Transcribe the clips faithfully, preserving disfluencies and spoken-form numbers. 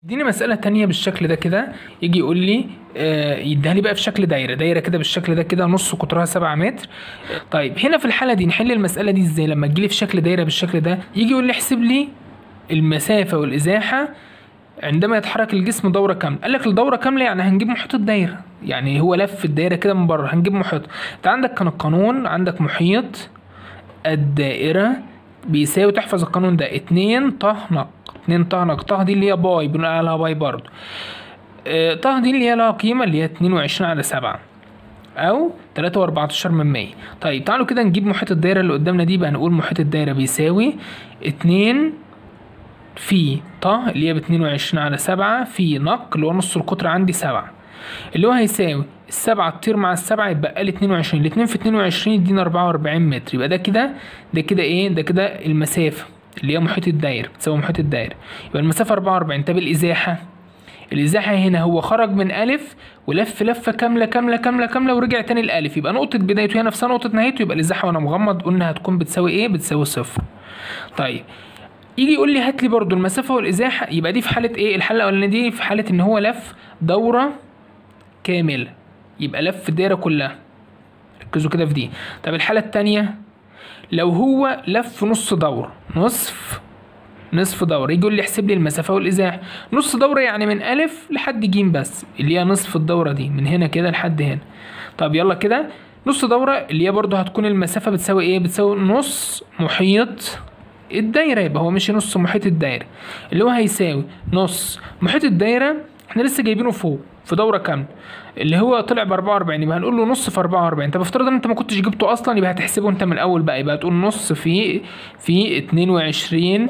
اديني مسألة تانية بالشكل ده كده، يجي يقول لي آه يديها لي بقى في شكل دايرة دايرة كده بالشكل ده كده، نص قطرها سبعة متر. طيب هنا في الحالة دي نحل المسألة دي ازاي؟ لما تجيلي في شكل دايرة بالشكل ده يجي يقول لي احسب لي المسافة والإزاحة عندما يتحرك الجسم دورة كاملة. قال لك الدورة كاملة يعني هنجيب محيط الدايرة، يعني هو لف الدايرة كده من بره هنجيب محيط. انت عندك كان القانون، عندك محيط الدائرة بيساوي، تحفظ القانون ده، اتنين طه نق. اتنين طه نق، طه دي اللي هي باي، بنقول عليها باي برضو. اه طه دي اللي هي لها قيمة اللي هي اتنين وعشرين على سبعة او تلاتة واربعتاشر من مية. طيب تعالوا كده نجيب محيط الدايرة اللي قدامنا دي. بقى نقول محيط الدايرة بيساوي اتنين في طه اللي هي باتنين وعشرين على سبعة في نق اللي هو نص القطر عندي سبعة، اللي هو هيساوي السبعة تطير مع السبعة يبقى لي اتنين وعشرين، الاتنين في اتنين وعشرين يدينا اربعة واربعين متر. يبقى ده كده ده كده ايه؟ ده كده المسافة اللي هي محيط الدايرة، بتساوي محيط الدايرة. يبقى المسافة اربعة واربعين. طب الإزاحة، الإزاحة هنا هو خرج من ألف ولف لفة كاملة كاملة كاملة كاملة ورجع تاني لألف، يبقى نقطة بدايته هي نفسها نقطة نهايته، يبقى الإزاحة وأنا مغمض قلنا هتكون بتساوي إيه؟ بتساوي صفر. طيب يجي يقول لي هات لي برضو المسافة والإزاحة، يبقى دي في حالة إيه؟ الحالة الأولانية دي في حالة إن هو لف دورة كاملة، يبقى لف الدايرة كلها، ركزوا كده في دي. طب الحالة التانية لو هو لف نص دورة، نصف نصف دورة، يجي يقول لي احسب لي المسافة والإزاحة. نص دورة يعني من ألف لحد جيم بس، اللي هي نصف الدورة دي من هنا كده لحد هنا. طب يلا كده نص دورة اللي هي برضو هتكون المسافة بتساوي ايه؟ بتساوي نص محيط الدايرة، يبقى هو ماشي نص محيط الدايرة اللي هو هيساوي نص محيط الدايرة. احنا لسه جايبينه فوق في دورة كاملة اللي هو طلع ب اربعة واربعين، يبقى هنقول له نص في اربعة واربعين. طب افترض ان انت ما كنتش جبته اصلا، يبقى هتحسبه انت من الاول بقى، يبقى هتقول نص في في اتنين وعشرين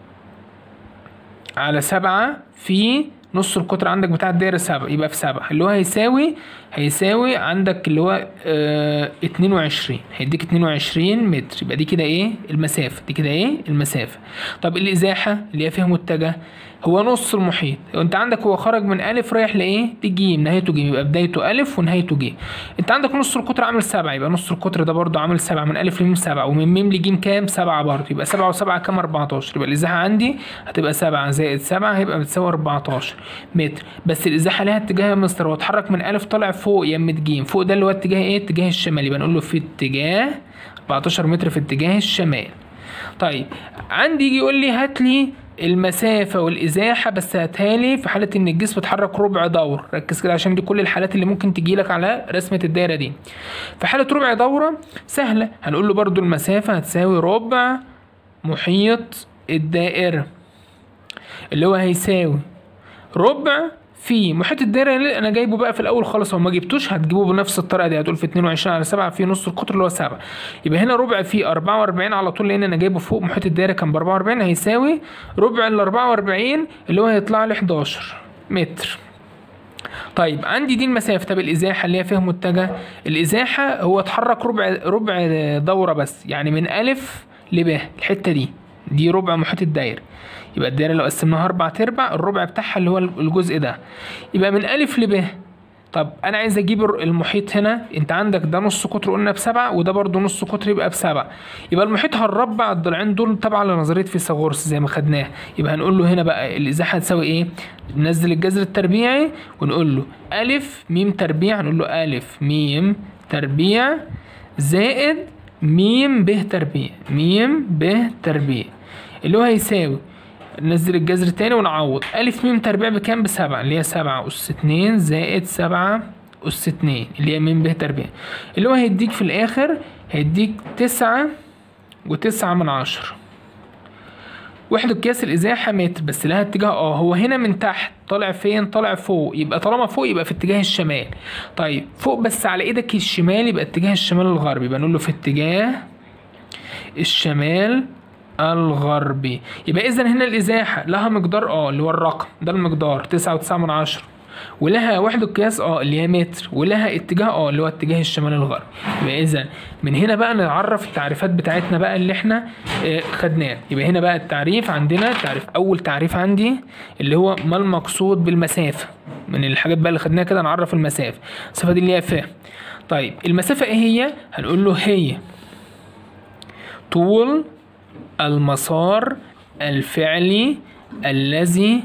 على سبعة في نص القطر عندك بتاع الدايرة سبعة، يبقى في سبعة اللي هو هيساوي هيساوي عندك اللي هو اه اتنين وعشرين، هيديك اتنين وعشرين متر. يبقى دي كده ايه؟ المسافة دي كده ايه؟ المسافة. طب الإزاحة اللي هي فيها متجه هو نص المحيط، وانت عندك هو خرج من ألف رايح لإيه؟ لجيم، نهايته جيم، يبقى بدايته ألف ونهايته جيم. انت عندك نص القطر عامل سبعة، يبقى نص القطر ده برضه عامل سبعة، من ألف لميم سبعة، ومن ميم لجيم كام؟ سبعة برضه، يبقى سبعة وسبعة كام؟ اربعتاشر. يبقى الإزاحة عندي هتبقى سبعة زائد سبعة هيبقى بتساوي اربعتاشر متر. بس الإزاحة ليها اتجاه يا مستر، هو اتحرك من ألف طالع فوق يمة جيم، فوق ده اللي هو اتجاه ايه؟ اتجاه الشمال، يبقى نقول له في اتجاه اربعتاشر متر في اتجاه الشمال. طيب عندي يجي يقول لي هات لي المسافة والإزاحة، بس هاتها لي في حالة إن الجسم اتحرك ربع دور. ركز كده عشان دي كل الحالات اللي ممكن تجيلك على رسمة الدايرة دي. في حالة ربع دورة سهلة، هنقول له برضو المسافة هتساوي ربع محيط الدائرة اللي هو هيساوي ربع في محيط الدايرة اللي انا جايبه بقى في الاول خالص، او ما جبتوش هتجيبه بنفس الطريقه دي، هتقول في اتنين وعشرين على سبعة في نص القطر اللي هو سبعة، يبقى هنا ربع في اربعة واربعين على طول، لان انا جايبه فوق محيط الدايره كان ب اربعة واربعين، هيساوي ربع ال اربعة واربعين اللي هو هيطلع لي حداشر متر. طيب عندي دي المسافه. طب الازاحه اللي هي فيها متجه، الازاحه هو اتحرك ربع ربع دوره بس، يعني من الف لب، الحته دي دي ربع محيط الدايره. يبقى الدايره لو قسمناها اربع ارباع، الربع بتاعها اللي هو الجزء ده، يبقى من الف لب. طب انا عايز اجيب المحيط هنا، انت عندك ده نص قطر قلنا بسبعة، وده برضو نص قطر يبقى بسبعة، يبقى المحيط هنربع الضلعين دول طبعا لنظريه فيثاغورس زي ما خدناها. يبقى هنقول له هنا بقى الازاحه هتساوي ايه؟ ننزل الجذر التربيعي ونقول له الف ميم تربيع، هنقول له الف ميم تربيع زائد ميم ب تربيع، ميم ب تربيع اللي هو هيساوي، ننزل الجذر تاني ونعوض، ألف ميم تربيع بكام؟ بسبعة، اللي هي سبعة أس اتنين زائد سبعة أس اتنين اللي هي ميم ب تربيع، اللي هو هيديك في الآخر هيديك تسعة وتسعة من عشرة. وحدة قياس الإزاحة متر، بس لها اتجاه اه هو هنا من تحت طالع فين؟ طالع فوق، يبقى طالما فوق يبقى في اتجاه الشمال. طيب فوق بس على ايدك الشمال يبقى اتجاه الشمال الغربي، يبقى نقول له في اتجاه الشمال الغربي. يبقى اذا هنا الازاحه لها مقدار اه اللي هو الرقم ده المقدار تسعة وتسعة من عشرة، ولها وحده قياس اه اللي هي متر، ولها اتجاه اه اللي هو اتجاه الشمال الغربي. يبقى اذا من هنا بقى نعرف التعريفات بتاعتنا بقى اللي احنا اه خدناه. يبقى هنا بقى التعريف عندنا، تعريف اول تعريف عندي اللي هو ما المقصود بالمسافه، من الحاجات بقى اللي خدناها كده نعرف المسافه. المسافه دي اللي هي ف. طيب المسافه ايه هي؟ هنقول له هي طول المسار الفعلي الذي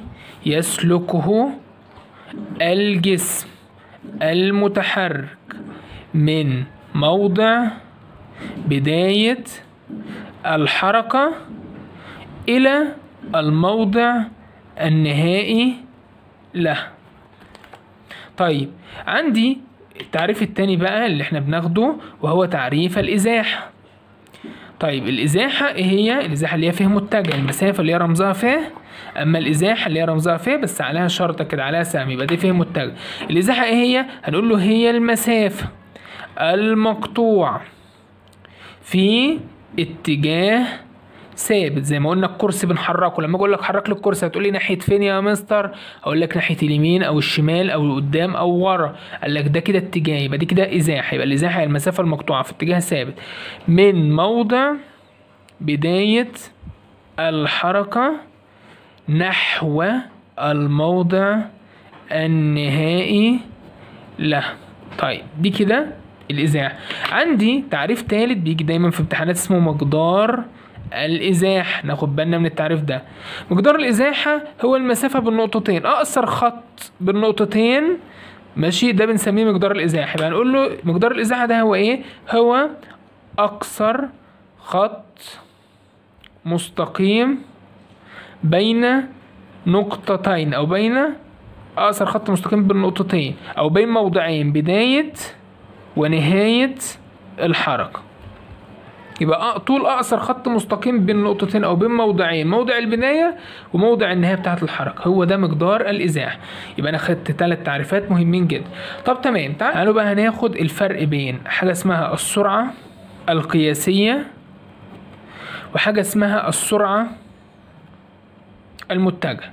يسلكه الجسم المتحرك من موضع بداية الحركة إلى الموضع النهائي له. طيب عندي التعريف التاني بقى اللي احنا بناخده وهو تعريف الإزاحة. طيب الإزاحة ايه هي؟ الإزاحة اللي هي فيه متجه، المسافة اللي هي رمزها فيه، أما الإزاحة اللي هي رمزها فيه بس عليها شرطة كده، عليها سهم، يبقى دي فيه متجه. الإزاحة ايه هي؟ هنقول له هي المسافة المقطوعة في اتجاه ثابت. زي ما قلنا الكرسي بنحركه، لما اقول لك حرك لي الكرسي هتقول لي ناحيه فين يا مستر؟ هقول لك ناحيه اليمين او الشمال او قدام او ورا. قال لك ده كده اتجاه، يبقى دي كده ازاحه. يبقى الازاحه هي المسافه المقطوعه في اتجاه ثابت من موضع بدايه الحركه نحو الموضع النهائي له. طيب دي كده الازاحه. عندي تعريف ثالث بيجي دايما في امتحانات اسمه مقدار الإزاحة. ناخد بالنا من التعريف ده. مقدار الإزاحة هو المسافة بالنقطتين، أقصر خط بالنقطتين ماشي، ده بنسميه مقدار الإزاحة. يبقى هنقول له مقدار الإزاحة ده هو إيه؟ هو أقصر خط مستقيم بين نقطتين، أو بين أقصر خط مستقيم بين نقطتين، أو بين موضعين بداية ونهاية الحركة. يبقى طول اقصر خط مستقيم بين نقطتين او بين موضعين، موضع البدايه وموضع النهايه بتاعه الحركه، هو ده مقدار الازاحه. يبقى انا خدت ثلاث تعريفات مهمين جدا. طب تمام، تعالوا بقى هناخد الفرق بين حاجه اسمها السرعه القياسيه وحاجه اسمها السرعه المتجهه.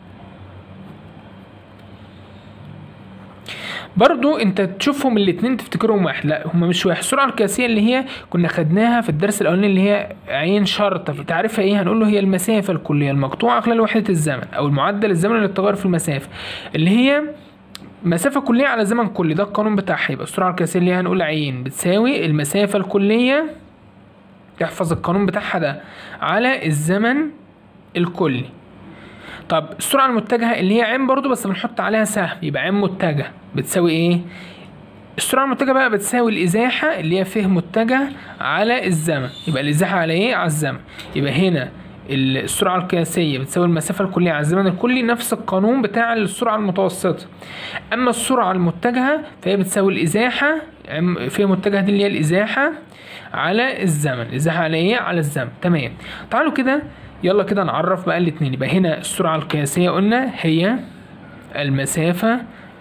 برضو انت تشوفهم الاتنين تفتكرهم واحد، لا هما مش واحد. السرعه القياسيه اللي هي كنا خدناها في الدرس الاولاني اللي هي عين شرطه، تعرفها ايه؟ هنقول له هي المسافه الكليه المقطوعه خلال وحده الزمن، او المعدل الزمني للتغير في المسافه، اللي هي مسافه كليه على زمن كلي، ده القانون بتاعها. يبقى السرعه القياسيه اللي هي هنقول عين بتساوي المسافه الكليه، تحفظ القانون بتاعها ده، على الزمن الكلي. طب السرعه المتجهه اللي هي عين برضو بس بنحط عليها سهم، يبقى عين متجه بتساوي ايه؟ السرعه المتجهه بقى بتساوي الازاحه اللي هي فيه متجه على الزمن. يبقى الازاحه على ايه؟ على الزمن. يبقى هنا السرعه القياسيه بتساوي المسافه الكليه على الزمن الكلي، نفس القانون بتاع السرعه المتوسطه. اما السرعه المتجهه فهي بتساوي الازاحه فيه متجهه دي اللي هي الازاحه على الزمن. الازاحه على ايه؟ على الزمن. تمام، تعالوا كده يلا كده نعرف بقى الاتنين. يبقى هنا السرعه القياسيه قلنا هي المسافه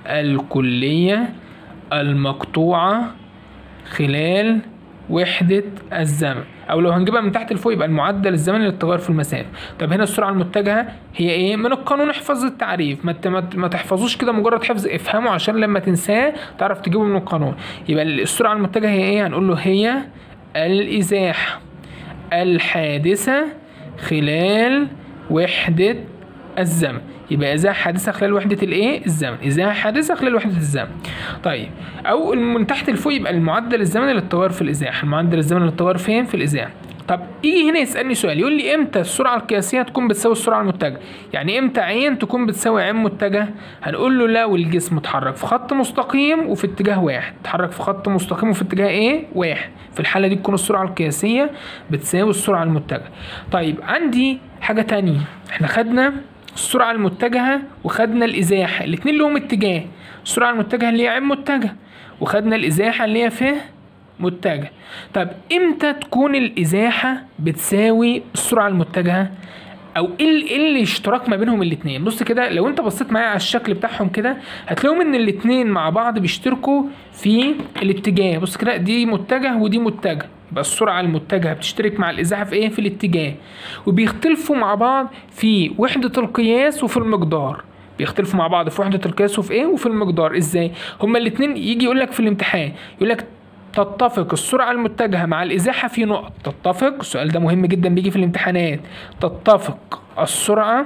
الكليه المقطوعه خلال وحده الزمن، او لو هنجيبها من تحت لفوق يبقى المعدل الزمني للتغير في المسافه. طب هنا السرعه المتجهه هي ايه؟ من القانون احفظ التعريف، ما ما تحفظوش كده مجرد حفظ، افهمه عشان لما تنساه تعرف تجيبه من القانون. يبقى السرعه المتجهه هي ايه؟ هنقول له هي الازاحه الحادثه خلال وحده الزمن. يبقى ازاحه حادثه خلال وحده الايه؟ الزمن. ازاحه حادثه خلال وحده الزمن. طيب، او من تحت لفوق يبقى المعدل الزمني للتغير في الازاحه. المعدل الزمني للتغير فين؟ في الازاحه. طب يجي هنا يسالني سؤال، يقول لي امتى السرعه القياسيه تكون بتساوي السرعه المتجهه؟ يعني امتى عين تكون بتساوي عين متجه؟ هنقول له لو الجسم اتحرك في خط مستقيم وفي اتجاه واحد، اتحرك في خط مستقيم وفي اتجاه ايه؟ واحد، في الحاله دي تكون السرعه القياسيه بتساوي السرعه المتجهه. طيب عندي حاجه تانية، احنا خدنا السرعه المتجهه وخدنا الازاحه، الاثنين لهم اتجاه. السرعه المتجهه اللي هي عين متجه، وخدنا الازاحه اللي هي فيه متجه. طب امتى تكون الازاحه بتساوي السرعه المتجهه؟ او ايه الاشتراك ما بينهم الاثنين؟ بص كده، لو انت بصيت معايا على الشكل بتاعهم كده هتلاقيهم ان الاثنين مع بعض بيشتركوا في الاتجاه. بص كده، دي متجه ودي متجه، يبقى السرعه المتجهه بتشترك مع الازاحه في ايه؟ في الاتجاه. وبيختلفوا مع بعض في وحده القياس وفي المقدار. بيختلفوا مع بعض في وحده القياس وفي ايه؟ وفي المقدار. ازاي؟ هما الاثنين يجي يقول لك في الامتحان، يقول لك تتفق السرعة المتجهة مع الإزاحة في نقط. تتفق، السؤال ده مهم جدا بيجي في الامتحانات، تتفق السرعة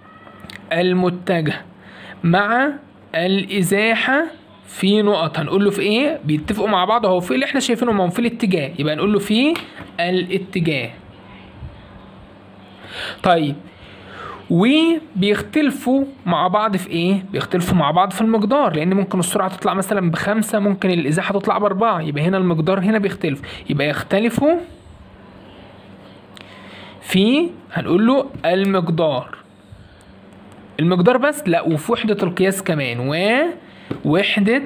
المتجهة مع الإزاحة في نقط. هنقول له في ايه؟ بيتفقوا مع بعض اهو في اللي احنا شايفينهم اهو في الاتجاه، يبقى نقول له في الاتجاه. طيب، وبيختلفوا مع بعض في ايه؟ بيختلفوا مع بعض في المقدار، لان ممكن السرعه تطلع مثلا بخمسة، ممكن الازاحه تطلع باربعة، يبقى هنا المقدار هنا بيختلف، يبقى يختلفوا في هنقول له المقدار. المقدار بس؟ لا، وفي وحده القياس كمان، ووحده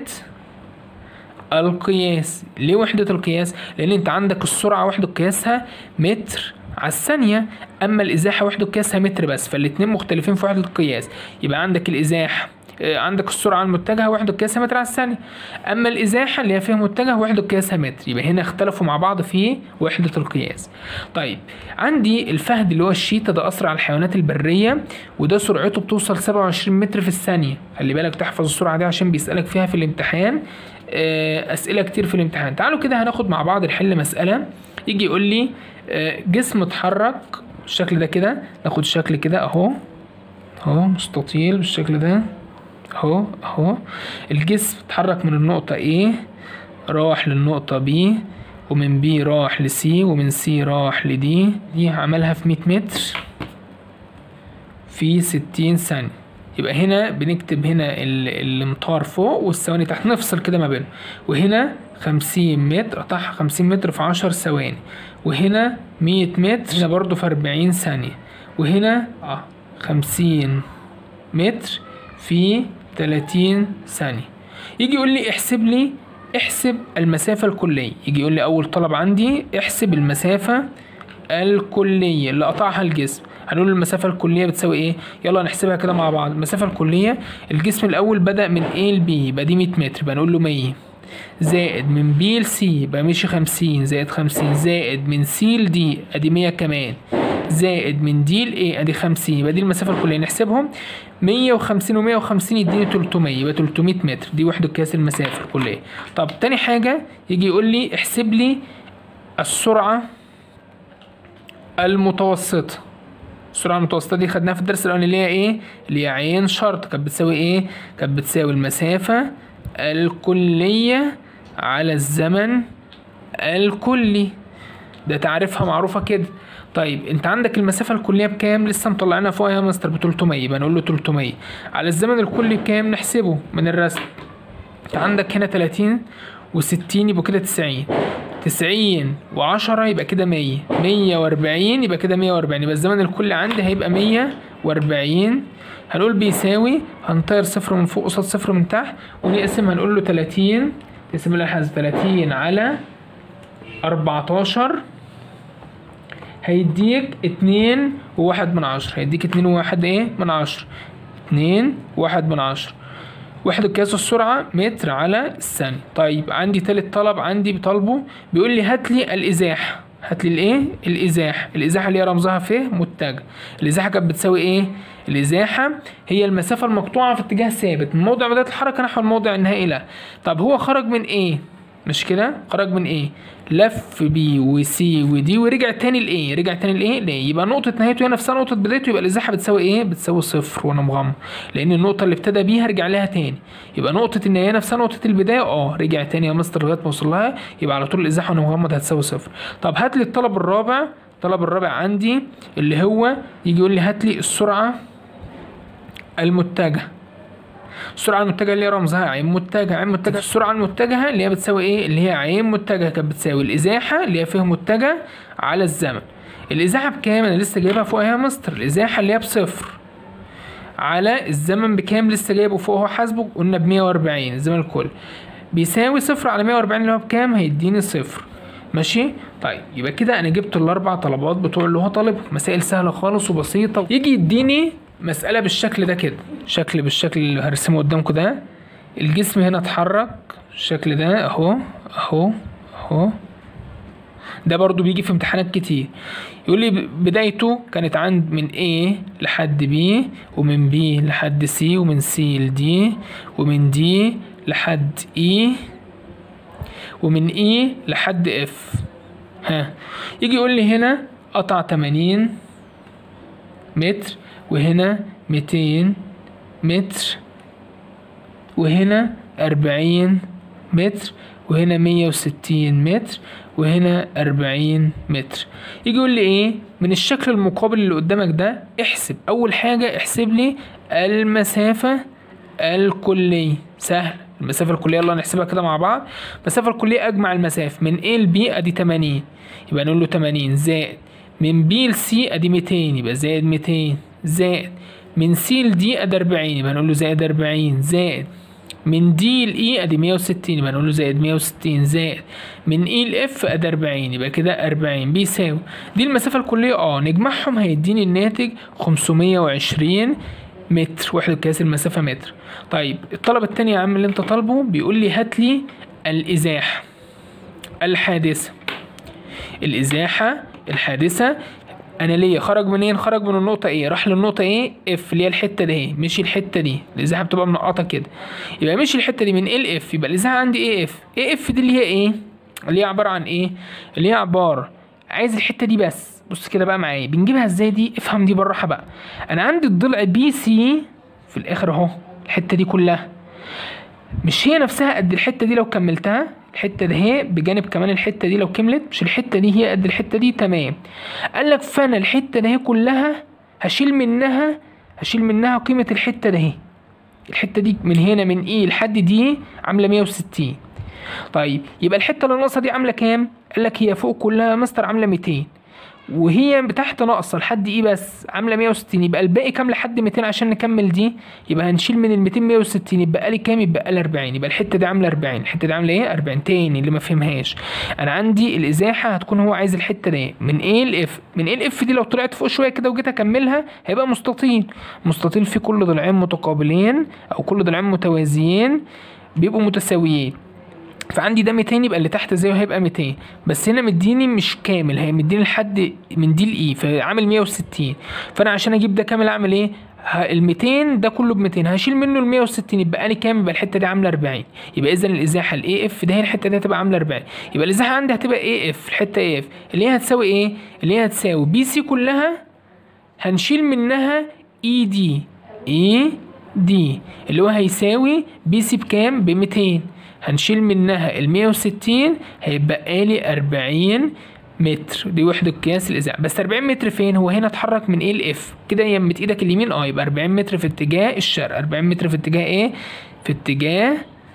القياس. ليه وحده القياس؟ لان انت عندك السرعه وحده قياسها متر على الثانية، أما الإزاحة وحدة قياسها متر بس، فالاتنين مختلفين في وحدة القياس. يبقى عندك الإزاحة عندك السرعة المتجهة وحدة قياسها متر على الثانية، أما الإزاحة اللي هي فيها متجه وحدة قياسها متر، يبقى هنا اختلفوا مع بعض في وحدة القياس. طيب عندي الفهد اللي هو الشيتا، ده أسرع الحيوانات البرية، وده سرعته بتوصل سبعة وعشرين متر في الثانية. خلي بالك تحفظ السرعة دي عشان بيسألك فيها في الامتحان أسئلة كتير في الامتحان. تعالوا كده هناخد مع بعض نحل مسألة. يجي يقول لي جسم اتحرك بالشكل ده كده، ناخد الشكل كده اهو اهو مستطيل بالشكل ده اهو اهو. الجسم اتحرك من النقطة A راح للنقطة B، ومن B راح ل C، ومن C راح ل D. دي عملها في مية متر في ستين ثانية. يبقى هنا بنكتب هنا الامتار فوق والثواني تحت، نفصل كده ما بينهم. وهنا خمسين متر، قطعها خمسين متر في عشر ثواني، وهنا مية متر هنا برضو في أربعين ثانية، وهنا اه خمسين متر في تلاتين ثانية. يجي يقول لي احسب لي احسب المسافة الكلية. يجي يقول لي أول طلب عندي احسب المسافة الكلية اللي قطعها الجسم. هنقول المسافة الكلية بتساوي ايه؟ يلا نحسبها كده مع بعض. المسافة الكلية، الجسم الأول بدأ من A ل B، يبقى دي مية متر، يبقى نقول له مية، زائد من B ل C يبقى مشي خمسين، زائد خمسين، زائد من C ل D ادي مية كمان، زائد من D ل A ادي خمسين، يبقى دي المسافة الكلية. نحسبهم مية وخمسين ومية وخمسين يديني تلتمية، يبقى تلتمية متر، دي وحدة قياس المسافة الكلية. طب تاني حاجة يجي يقول لي احسب لي السرعة المتوسطة. السرعة المتوسطة دي خدناها في الدرس الأولاني اللي هي ايه؟ اللي هي عين شرط، كانت بتساوي ايه؟ كانت بتساوي المسافة الكلية على الزمن الكلي. ده تعرفها معروفة كده. طيب انت عندك المسافة الكلية بكام؟ لسه مطلعينها فوق يا مستر بتلتمية، يبقى نقول له تلتمية. على الزمن الكلي بكام؟ نحسبه من الرسم. انت عندك هنا تلاتين وستين يبقى كده تسعين، تسعين وعشرة يبقى كده مية، مية وأربعين يبقى كده مية وأربعين، يبقى الزمن الكلي عندي هيبقى مية وأربعين. هنقول بيساوي، هنطير صفر من فوق قصاد صفر من تحت، ونقسم هنقول له تلاتين، تقسم الحاجة تلاتين على أربعتاشر هيديك اتنين وواحد من عشرة، هيديك اتنين وواحد ايه من عشرة، اتنين وواحد من عشرة. وحدة قياس السرعة متر على الثانية. طيب عندي تالت طلب عندي بطلبه، بيقول لي هات لي الإزاحة. هات لي الايه؟ الإزاحة. الإزاحة اللي هي رمزها ف متجه. الإزاحة كانت بتساوي ايه؟ الإزاحة هي المسافة المقطوعة في اتجاه ثابت من موضع بداية الحركة نحو الموضع النهائي لها. طب هو خرج من ايه؟ مش كده؟ خرج من ايه؟ لف بي وسي ودي ورجع تاني لايه؟ رجع تاني لايه؟ ليه؟ يبقى نقطة نهايته هي نفسها نقطة بدايته، يبقى الإزاحة بتساوي ايه؟ بتساوي صفر وانا مغمض، لأن النقطة اللي ابتدى بيها رجع لها تاني. يبقى نقطة النهاية نفسها نقطة البداية اه رجع تاني يا مستر لغاية ما وصل لها، يبقى على طول الإزاحة وانا مغمض هتساوي صفر. طب هات لي الطلب الرابع. الطلب الرابع عندي اللي هو يجي يقول لي هات لي السرعة المتجهة. السرعة المتجهة اللي هي رمزها عين متجهة، عين متجهة. السرعة المتجهة اللي هي بتساوي ايه؟ اللي هي عين متجهة كانت بتساوي الإزاحة اللي هي فيها متجه على الزمن. الإزاحة بكام؟ أنا لسه جايبها فوق يا مستر. الإزاحة اللي هي بصفر على الزمن بكام؟ لسه جايبه فوق اهو حاسبه، قلنا بمية وأربعين الزمن الكلي بيساوي صفر على مية وأربعين اللي هو بكام؟ هيديني صفر. ماشي. طيب يبقى كده أنا جبت الأربع طلبات بتوع اللي هو طالبهم. مسائل سهلة خالص وبسيطة. يجي يديني مسألة بالشكل ده كده، شكل بالشكل اللي هرسمه قدامكم ده. الجسم هنا اتحرك بالشكل ده اهو اهو اهو. ده برضو بيجي في امتحانات كتير. يقول لي بدايته كانت عند من A لحد B، ومن B لحد C، ومن C ل D، ومن D لحد E، ومن E لحد F. ها يجي يقول لي هنا قطع تمانين متر، وهنا ميتين متر، وهنا أربعين متر، وهنا مية وستين متر، وهنا أربعين متر. يجي يقول لي ايه من الشكل المقابل اللي قدامك ده؟ احسب اول حاجة، احسب لي المسافة الكلية. سهل، المسافة الكلية يلا نحسبها كده مع بعض. المسافة الكلية اجمع المسافة من A ل B ادي تمانين، يبقى نقول له تمانين زائد من B ل C ادي ميتين، يبقى زائد ميتين، زائد من C ل D ادي أربعين، يبقى نقول له زائد أربعين، زائد من دي ل E ادي مية وستين، يبقى نقول له زائد مية وستين، زائد من E ل F ادي أربعين، يبقى كده أربعين بيساوي دي المسافة الكلية. اه نجمعهم هيديني الناتج خمسمية وعشرين متر، وحدة قياس المسافة متر. طيب الطلب التاني يا عم اللي انت طالبه بيقول لي هات لي الإزاحة الحادثة. الإزاحة الحادثة انا ليا خرج منين؟ خرج من النقطه ايه، راح للنقطه ايه اف اللي هي الحته دي، مشي الحته دي، الازاحه بتبقى منقطه كده، يبقى مشي الحته دي من ال اف، يبقى الازاحه عندي ايه اف. ايه اف دي اللي هي ايه؟ اللي هي عباره عن ايه؟ اللي هي عباره، عايز الحته دي بس. بص كده بقى معايا بنجيبها ازاي دي، افهم دي بالراحه بقى. انا عندي الضلع بي سي في الاخر اهو، الحته دي كلها مش هي نفسها قد الحته دي لو كملتها، الحته دي هي بجانب كمان الحته دي لو كملت، مش الحته دي هي قد الحته دي؟ تمام. قال لك فانا الحته دي هي كلها هشيل منها هشيل منها قيمه الحته دي. الحته دي من هنا من ايه لحد دي عامله مية وستين. طيب يبقى الحته اللي ناقصه دي عامله كام؟ قال لك هي فوق كلها مستر عامله ميتين، وهي تحت ناقصه لحد ايه بس عامله مية وستين، يبقى الباقي كام لحد ميتين عشان نكمل دي؟ يبقى هنشيل من ال ميتين مية وستين، يبقى لي كام؟ يبقى لي أربعين. يبقى الحته دي عامله أربعين، الحته دي عامله ايه؟ أربعين. تاني اللي ما فهمهاش، انا عندي الازاحه هتكون هو عايز الحته دي من ايه لاف، من ايه لاف دي لو طلعت فوق شويه كده وجيت اكملها هيبقى مستطيل، مستطيل فيه كل ضلعين متقابلين او كل ضلعين متوازيين بيبقوا متساويين. فعندي ده ميتين، يبقى اللي تحت زيه هيبقى ميتين، بس هنا مديني مش كامل، هي مديني لحد من دي لاي، فعامل مية وستين. فانا عشان اجيب ده كامل اعمل ايه؟ ال ميتين ده كله ب ميتين، هشيل منه ال مية وستين، يبقى لي كام؟ يبقى الحته دي عامله أربعين. يبقى اذا الازاحه الاي اف ده هي الحته دي هتبقى عامله أربعين، يبقى الازاحه عندي هتبقى اي اف الحته اي اف اللي هي هتساوي ايه؟ اللي هي هتساوي بي سي كلها هنشيل منها اي دي، اي دي اللي هو هيساوي بي سي بكام؟ ب ميتين، هنشيل منها ال مية وستين هيبقى لي أربعين متر، دي وحدة قياس الإزاحة. بس أربعين متر فين؟ هو هنا اتحرك من ايه لاف كده يمة ايدك اليمين، اه يبقى أربعين متر في اتجاه الشرق. أربعين متر في اتجاه ايه؟ في اتجاه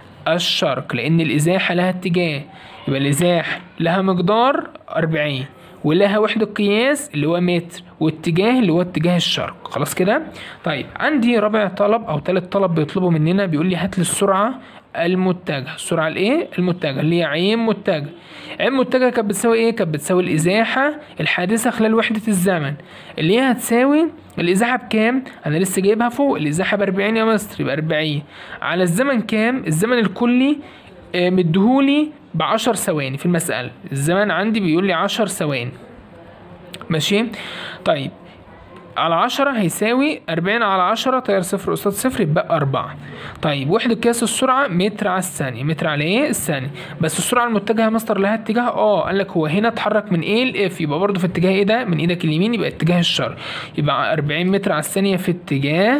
الشرق، لأن الإزاحة لها اتجاه، يبقى الإزاحة لها مقدار أربعين ولها وحدة قياس اللي هو متر، واتجاه اللي هو اتجاه الشرق. خلاص كده؟ طيب عندي رابع طلب او تالت طلب بيطلبه مننا، بيقول لي هات لي السرعة المتجهة. السرعة الايه؟ المتجهة اللي هي عين متجهة. عين متجهة كانت بتساوي ايه؟ كانت بتساوي الازاحة الحادثة خلال وحدة الزمن، اللي هي هتساوي الازاحة بكام؟ انا لسه جايبها فوق، الازاحة ب أربعين يا مستر، يبقى أربعين على الزمن كام؟ الزمن الكلي آه مديهولي بعشر ثواني في المسألة، الزمن عندي بيقول لي عشر ثواني. ماشي؟ طيب على عشرة هيساوي أربعين على عشرة، تيار صفر قصاد صفر يبقى أربعة. طيب وحدة قياس السرعة متر على الثانية، متر على ايه؟ الثانية. بس السرعة المتجهة مستر لها اتجاه؟ اه قال لك هو هنا اتحرك من ايه لاف، يبقى برضه في اتجاه ايه ده؟ من ايدك اليمين، يبقى اتجاه الشرق، يبقى أربعين متر على الثانية في اتجاه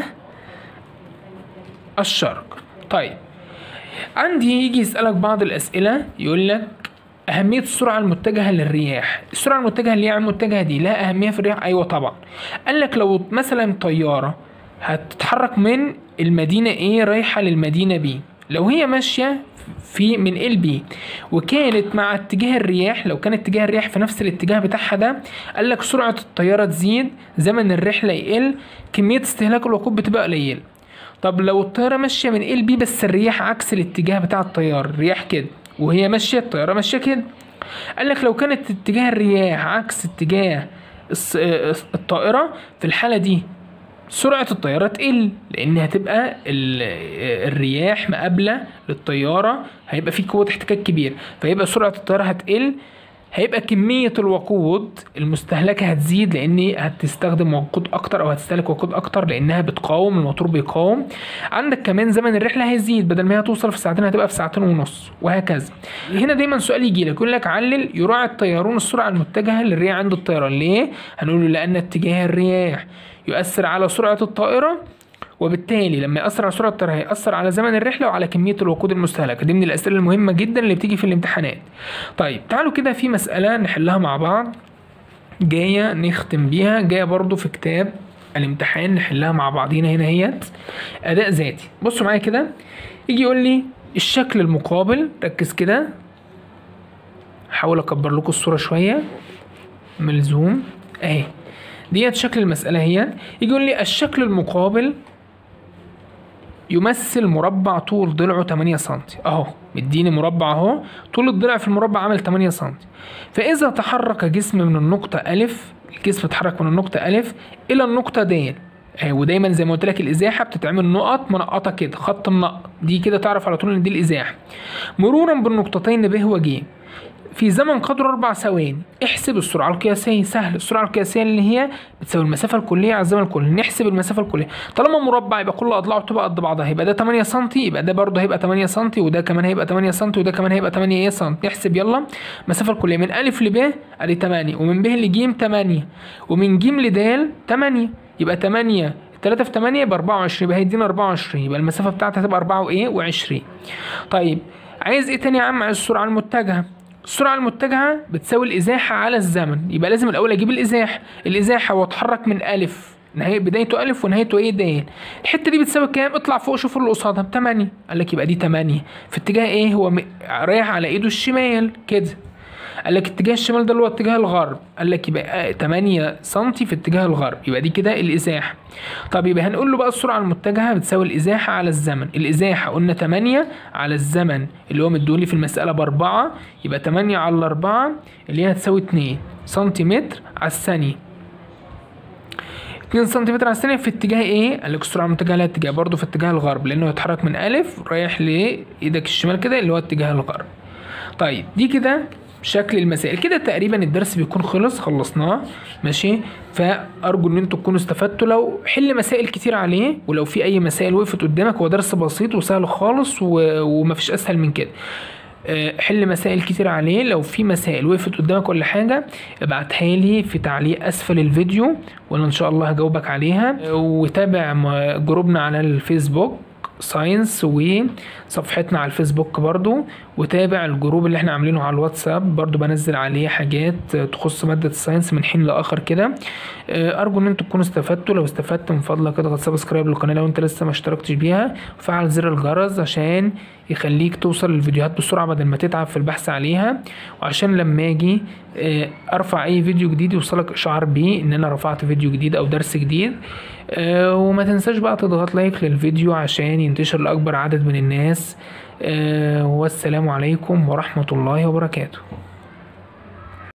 الشرق. طيب عندي يجي يسألك بعض الأسئلة يقول لك أهمية السرعة المتجهة للرياح. السرعة المتجهة اللي هي المتجهة دي لها أهمية في الرياح؟ أيوة طبعا. قال لك لو مثلا طيارة هتتحرك من المدينة A رايحة للمدينة B، لو هي ماشية في من ال بي وكانت مع اتجاه الرياح، لو كان اتجاه الرياح في نفس الاتجاه بتاعها ده، قال لك سرعة الطيارة تزيد، زمن الرحلة يقل، كمية استهلاك الوقود بتبقى قليلة. طب لو الطيارة ماشية من ال بي بس الرياح عكس الاتجاه بتاع الطيارة، الرياح كده وهي ماشية الطيارة ماشية كده، قال لك لو كانت اتجاه الرياح عكس اتجاه الطائرة في الحالة دي سرعة الطيارة تقل، لأن هتبقى الرياح مقابلة للطيارة، هيبقى في قوة احتكاك كبير، فيبقى سرعة الطيارة هتقل، هيبقى كمية الوقود المستهلكة هتزيد، لأن هتستخدم وقود أكتر أو هتستهلك وقود أكتر لأنها بتقاوم، الموتور بيقاوم. عندك كمان زمن الرحلة هيزيد، بدل ما هي توصل في ساعتين هتبقى في ساعتين ونص، وهكذا. هنا دايما سؤال يجي لك يقول لك علل يراعي الطيارون السرعة المتجهة للرياح عند الطيران. ليه؟ هنقول له لأن اتجاه الرياح يؤثر على سرعة الطائرة، وبالتالي لما يأثر على سرعة التيار هيأثر على زمن الرحلة وعلى كمية الوقود المستهلكة. دي من الأسئلة المهمة جدا اللي بتيجي في الامتحانات. طيب تعالوا كده في مسألة نحلها مع بعض جاية نختم بيها، جاية برضو في كتاب الامتحان نحلها مع بعضينا هنا هيت. أداء ذاتي. بصوا معايا كده، يجي يقول لي الشكل المقابل، ركز كده، حاول أكبر لكم الصورة شوية ملزوم أهي، ديت شكل المسألة هي. يجي يقول لي الشكل المقابل يمثل مربع طول ضلعه تمانية سنتي، اهو مديني مربع اهو، طول الضلع في المربع عامل تمانية سنتي. فاذا تحرك جسم من النقطة ألف، الجسم اتحرك من النقطة ألف إلى النقطة د، ودايما زي ما قلت لك الازاحة بتتعمل نقط منقطة كده، خط منقط، دي كده تعرف على طول ان دي الازاحة، مرورا بالنقطتين ب و ج في زمن قدره أربع ثواني. احسب السرعة القياسية. سهل، السرعة القياسية اللي هي بتساوي المسافة الكلية على الزمن الكلي. نحسب المسافة الكلية، طالما مربع يبقى كل أضلاعه تبقى قد بعضها، يبقى ده تمانية سنتي، يبقى ده برضه هيبقى تمانية سنتي، وده كمان هيبقى تمانية سنتي، وده كمان هيبقى تمانية سنتي. نحسب يلا المسافة الكلية من أ ل ب ادي تمانية، ومن ب ل ج تمانية، ومن ج ل د تمانية، يبقى تمانية تلاتة في تمانية يبقى أربعة وعشرين، يبقى هيدينا أربعة وعشرين، يبقى المسافة بتاعتها هتبقى أربعة وإيه وعشرين. طيب عايز إيه تاني يا عم؟ عايز السرعة المتجهة. السرعة المتجهة بتساوي الإزاحة على الزمن، يبقى لازم الأول أجيب الإزاحة. الإزاحة واتحرك من ألف، نهاية بدايته ألف ونهايته إيه د. الحتة دي بتساوي كام؟ اطلع فوق شوف اللي قصادها بتمانية، قال لك يبقى دي تمانية في اتجاه إيه؟ هو رايح على إيده الشمال كده. قال لك اتجاه الشمال ده اللي هو اتجاه الغرب، قال لك يبقى تمانية سنتي في اتجاه الغرب، يبقى دي كده الازاحه. طب يبقى هنقول له بقى السرعه المتجهه بتساوي الازاحه على الزمن. الازاحه قلنا تمانية على الزمن اللي هو مديهولي في المساله باربعة، يبقى تمانية على أربعة اللي هي هتساوي اتنين سنتيمتر على الثانيه. اتنين سنتيمتر على الثانيه في اتجاه ايه؟ قال لك السرعه المتجهه لها اتجاه برضه في اتجاه الغرب، لانه هيتحرك من الف رايح لايدك الشمال كده اللي هو اتجاه الغرب. طيب دي كده شكل المسائل. كده تقريبا الدرس بيكون خلص، خلصناه ماشي. فارجو ان انتوا تكونوا استفدتوا. لو حل مسائل كتير عليه، ولو في اي مسائل وقفت قدامك، هو درس بسيط وسهل خالص و... ومفيش اسهل من كده. حل مسائل كتير عليه. لو في مسائل وقفت قدامك ولا حاجه ابعتها لي في تعليق اسفل الفيديو وانا ان شاء الله هجاوبك عليها. وتابع جروبنا على الفيسبوك ساينس وصفحتنا على الفيسبوك برضو، وتابع الجروب اللي احنا عاملينه على الواتساب برضو، بنزل عليه حاجات تخص مادة الساينس من حين لآخر كده. ارجو ان انتوا تكونوا استفدتوا. لو استفدت من فضلك اضغط سبسكرايب للقناة لو انت لسه ما اشتركتش بيها، وفعل زر الجرس عشان يخليك توصل للفيديوهات بسرعة بدل ما تتعب في البحث عليها، وعشان لما اجي ارفع اي فيديو جديد يوصلك اشعار بيه ان انا رفعت فيديو جديد او درس جديد. وما تنساش بقى تضغط لايك للفيديو عشان ينتشر لأكبر عدد من الناس. والسلام عليكم ورحمة الله وبركاته.